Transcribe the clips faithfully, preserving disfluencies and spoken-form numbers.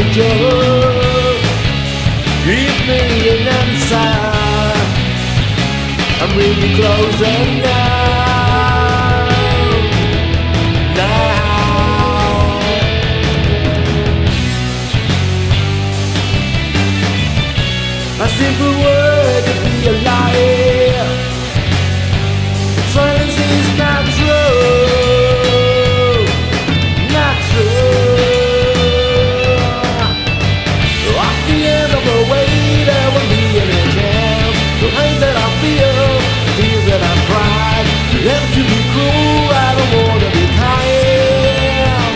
just give me an answer. I'm really closer now, now. A simple word to be a lie. Silence is not true, not true. At the end of the way there will be any chance. The pain that I feel, the tears that I cried, left to be cruel, I don't wanna be kind.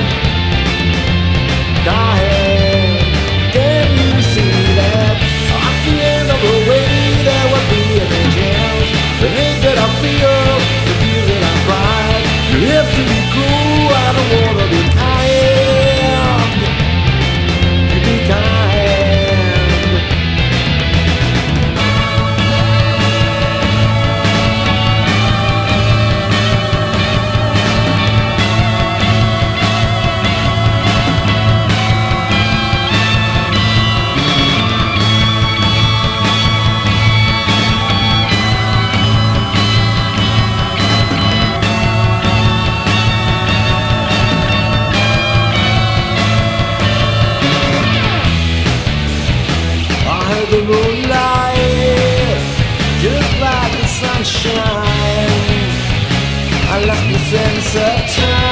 Dying, can you see that? At the end of the way there will be any chance. The hate that I feel, the tears that I cried, you have to be cruel, I don't wanna be kind. You be kind. The moonlight, just like the sunshine, I lost the sense of time.